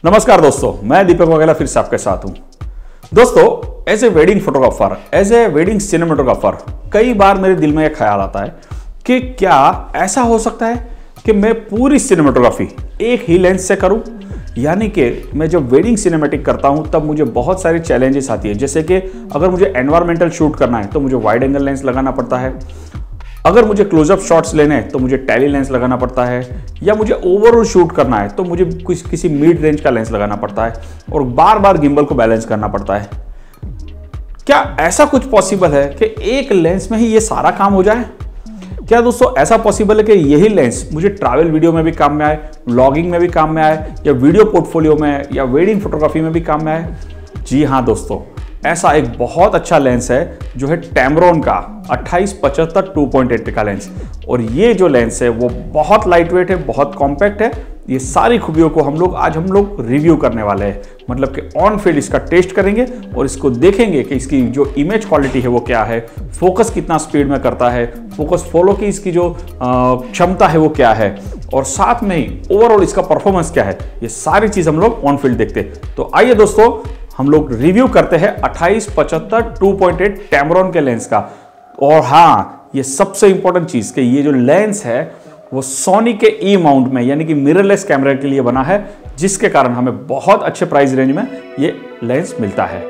नमस्कार दोस्तों, मैं दीपक वगैरह फिर से आपके साथ हूं। दोस्तों, as a wedding photographer, as a wedding cinematographer, कई बार मेरे दिल में एक ख्याल आता है कि क्या ऐसा हो सकता है कि मैं पूरी सिनेमेटोग्राफी एक ही लेंस से करूं। यानी कि मैं जब वेडिंग सिनेमेटिक करता हूं तब मुझे बहुत सारी चैलेंजेस आती है, जैसे कि अगर मुझे एनवायरमेंटल शूट करना है तो मुझे वाइड एंगल लेंस लगाना पड़ता है, अगर मुझे क्लोजअप शॉट्स लेने हैं तो मुझे टेली लेंस लगाना पड़ता है, या मुझे ओवरऑल शूट करना है तो मुझे किसी मिड रेंज का लेंस लगाना पड़ता है और बार बार गिम्बल को बैलेंस करना पड़ता है। क्या ऐसा कुछ पॉसिबल है कि एक लेंस में ही ये सारा काम हो जाए? क्या दोस्तों ऐसा पॉसिबल है कि यही लेंस मुझे ट्रैवल वीडियो में भी काम में आए, व्लॉगिंग में भी काम में आए, या वीडियो पोर्टफोलियो में या वेडिंग फोटोग्राफी में भी काम में आए? जी हाँ दोस्तों, ऐसा एक बहुत अच्छा लेंस है जो है टैमरॉन का 28-75 2.8 का लेंस। और ये जो लेंस है वो बहुत लाइट वेट है, बहुत कॉम्पैक्ट है। ये सारी खूबियों को आज हम लोग रिव्यू करने वाले हैं, मतलब कि ऑन फील्ड इसका टेस्ट करेंगे और इसको देखेंगे कि इसकी जो इमेज क्वालिटी है वो क्या है, फोकस कितना स्पीड में करता है, फोकस फॉलो की इसकी जो क्षमता है वो क्या है, और साथ में ही ओवरऑल इसका परफॉर्मेंस क्या है। ये सारी चीज हम लोग ऑन फील्ड देखते हैं। तो आइए दोस्तों, हम लोग रिव्यू करते हैं 28-75 2.8 टैमरॉन के लेंस का। और हाँ, ये सबसे इंपॉर्टेंट चीज कि ये जो लेंस है वो सोनी के ई माउंट में यानी कि मिररलेस कैमरे के लिए बना है, जिसके कारण हमें बहुत अच्छे प्राइस रेंज में ये लेंस मिलता है।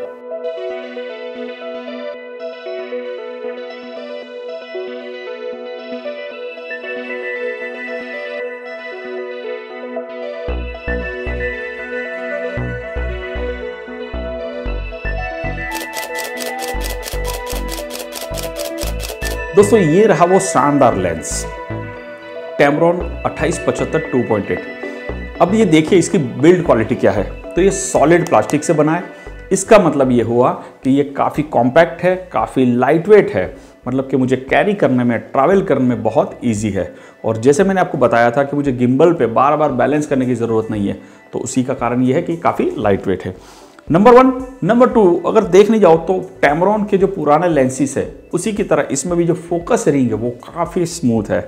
दोस्तों, ये रहा वो शानदार लेंस टैमरॉन 28-75 2.8। अब ये देखिए इसकी बिल्ड क्वालिटी क्या है। तो ये सॉलिड प्लास्टिक से बना है। इसका मतलब ये हुआ कि ये काफ़ी कॉम्पैक्ट है, काफ़ी लाइट वेट है, मतलब कि मुझे कैरी करने में, ट्रैवल करने में बहुत ईजी है। और जैसे मैंने आपको बताया था कि मुझे गिम्बल पे बार बार बैलेंस करने की ज़रूरत नहीं है, तो उसी का कारण ये है कि काफ़ी लाइट वेट है। नंबर 1। नंबर 2, अगर देखने जाओ तो टैमरॉन के जो पुराने लेंसेस है उसी की तरह इसमें भी जो फोकस रिंग है वो काफ़ी स्मूथ है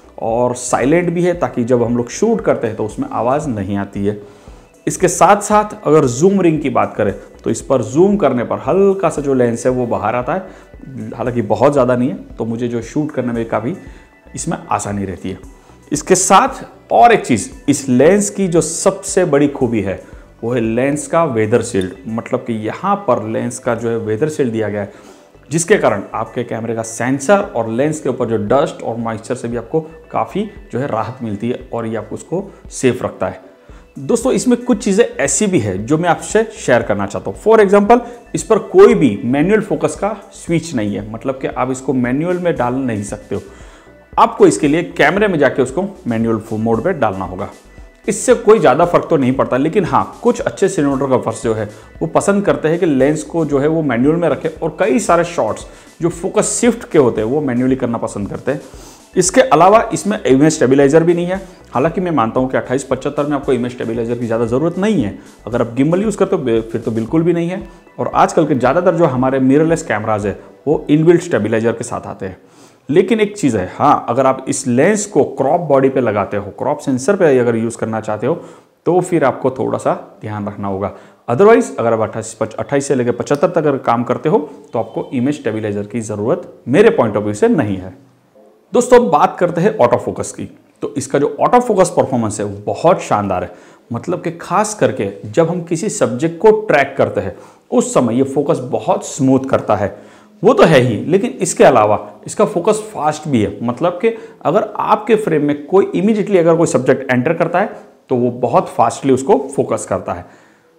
और साइलेंट भी है, ताकि जब हम लोग शूट करते हैं तो उसमें आवाज़ नहीं आती है। इसके साथ साथ अगर जूम रिंग की बात करें तो इस पर जूम करने पर हल्का सा जो लेंस है वो बाहर आता है, हालांकि बहुत ज़्यादा नहीं है, तो मुझे जो शूट करने में काफ़ी इसमें आसानी रहती है। इसके साथ और एक चीज़, इस लेंस की जो सबसे बड़ी खूबी है वो है लेंस का वेदर शील्ड। मतलब कि यहाँ पर लेंस का जो है वेदर शील्ड दिया गया है, जिसके कारण आपके कैमरे का सेंसर और लेंस के ऊपर जो डस्ट और मॉइस्चर से भी आपको काफ़ी जो है राहत मिलती है और ये आपको उसको सेफ रखता है। दोस्तों, इसमें कुछ चीज़ें ऐसी भी है जो मैं आपसे शेयर करना चाहता हूँ। फॉर एग्जांपल, इस पर कोई भी मैनुअल फोकस का स्विच नहीं है, मतलब कि आप इसको मैनुअल में डाल नहीं सकते हो। आपको इसके लिए कैमरे में जाके उसको मैनुअल मोड पर डालना होगा। इससे कोई ज़्यादा फर्क तो नहीं पड़ता, लेकिन हाँ, कुछ अच्छे सिनेमेटोग्राफर्स जो है वो पसंद करते हैं कि लेंस को जो है वो मैनुअल में रखें, और कई सारे शॉट्स जो फोकस शिफ्ट के होते हैं वो मैनुअली करना पसंद करते हैं। इसके अलावा इसमें इमेज स्टेबलाइजर भी नहीं है। हालांकि मैं मानता हूं कि 28-75 में आपको इमेज स्टेबलाइजर की ज़्यादा ज़रूरत नहीं है। अगर आप गिम्बल यूज़ करते हो फिर तो बिल्कुल भी नहीं है। और आजकल के ज़्यादातर जो हमारे मिररलेस कैमराज है वो इनबिल्ट स्टेबलाइजर के साथ आते हैं। लेकिन एक चीज़ है, हाँ, अगर आप इस लेंस को क्रॉप बॉडी पे लगाते हो, क्रॉप सेंसर पे अगर यूज़ करना चाहते हो, तो फिर आपको थोड़ा सा ध्यान रखना होगा। अदरवाइज अगर आप 28 से लेकर 75 तक अगर काम करते हो तो आपको इमेज स्टेबलाइजर की ज़रूरत मेरे पॉइंट ऑफ व्यू से नहीं है। दोस्तों, बात करते हैं ऑटो फोकस की। तो इसका जो ऑटो फोकस परफॉर्मेंस है वो बहुत शानदार है। मतलब कि खास करके जब हम किसी सब्जेक्ट को ट्रैक करते हैं उस समय ये फोकस बहुत स्मूथ करता है, वो तो है ही, लेकिन इसके अलावा इसका फोकस फास्ट भी है। मतलब कि अगर आपके फ्रेम में कोई इमीडिएटली अगर कोई सब्जेक्ट एंटर करता है तो वो बहुत फास्टली उसको फोकस करता है।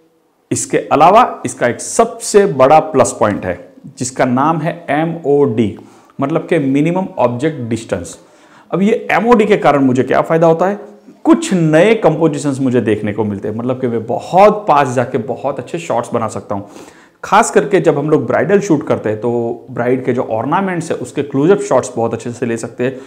इसके अलावा इसका एक सबसे बड़ा प्लस पॉइंट है जिसका नाम है MOD, मतलब कि मिनिमम ऑब्जेक्ट डिस्टेंस। अब ये MOD के कारण मुझे क्या फायदा होता है, कुछ नए कंपोजिशंस मुझे देखने को मिलते हैं। मतलब कि मैं बहुत पास जाके बहुत अच्छे शॉट्स बना सकता हूँ। खास करके जब हम लोग ब्राइडल शूट करते हैं तो ब्राइड के जो ऑर्नामेंट्स है उसके क्लोजअप शॉट्स बहुत अच्छे से ले सकते हैं।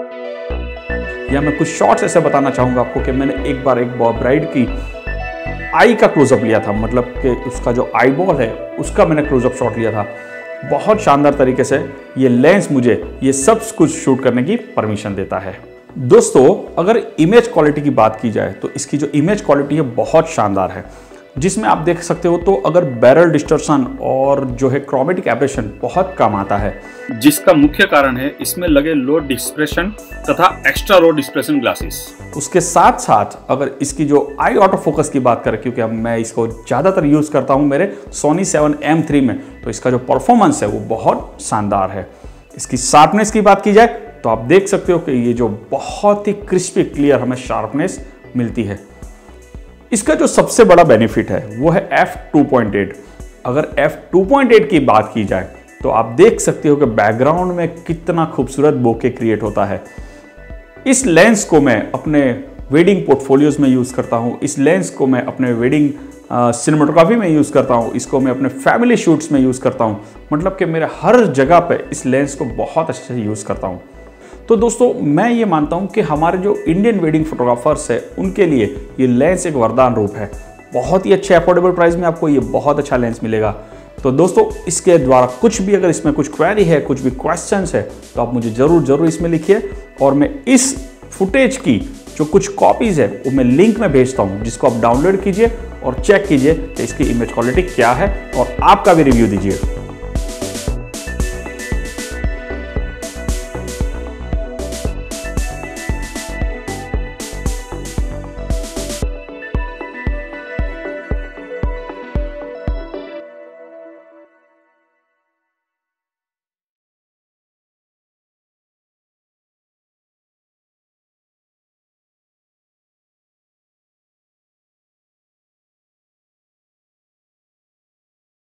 या मैं कुछ शॉट्स ऐसे बताना चाहूंगा आपको कि मैंने एक बार एक ब्राइड की आई का क्लोजअप लिया था, मतलब कि उसका जो आई बॉल है उसका मैंने क्लोजअप शॉट लिया था। बहुत शानदार तरीके से ये लेंस मुझे ये सब कुछ शूट करने की परमिशन देता है। दोस्तों अगर इमेज क्वालिटी की बात की जाए तो इसकी जो इमेज क्वालिटी है बहुत शानदार है, जिसमें आप देख सकते हो तो अगर बैरल डिस्टॉर्शन और जो है क्रोमेटिक एब्रेशन बहुत कम आता है, जिसका मुख्य कारण है इसमें लगे लो डिस्प्रेशन तथा एक्स्ट्रा लो डिस्प्रेशन ग्लासेस। उसके साथ साथ अगर इसकी जो आई ऑटो फोकस की बात करें, क्योंकि अब मैं इसको ज़्यादातर यूज़ करता हूँ मेरे Sony 7M3 में, तो इसका जो परफॉर्मेंस है वो बहुत शानदार है। इसकी शार्पनेस की बात की जाए तो आप देख सकते हो कि ये जो बहुत ही क्रिस्पी क्लियर हमें शार्पनेस मिलती है। इसका जो सबसे बड़ा बेनिफिट है वो है f2.8। अगर f2.8 की बात की जाए तो आप देख सकते हो कि बैकग्राउंड में कितना खूबसूरत बोके क्रिएट होता है। इस लेंस को मैं अपने वेडिंग पोर्टफोलियोज में यूज़ करता हूँ, इस लेंस को मैं अपने वेडिंग सिनेमेटोग्राफी में यूज़ करता हूँ, इसको मैं अपने फैमिली शूट्स में यूज़ करता हूँ। मतलब कि मेरे हर जगह पे इस लेंस को बहुत अच्छे से यूज़ करता हूँ। तो दोस्तों मैं ये मानता हूँ कि हमारे जो इंडियन वेडिंग फोटोग्राफर्स हैं उनके लिए ये लेंस एक वरदान रूप है। बहुत ही अच्छे अफोर्डेबल प्राइस में आपको ये बहुत अच्छा लेंस मिलेगा। तो दोस्तों इसके द्वारा कुछ भी, अगर इसमें कुछ क्वेरी है, कुछ भी क्वेश्चंस है, तो आप मुझे ज़रूर इसमें लिखिए और मैं इस फुटेज की जो कुछ कॉपीज़ है वो मैं लिंक में भेजता हूँ, जिसको आप डाउनलोड कीजिए और चेक कीजिए कि इसकी इमेज क्वालिटी क्या है और आपका भी रिव्यू दीजिए।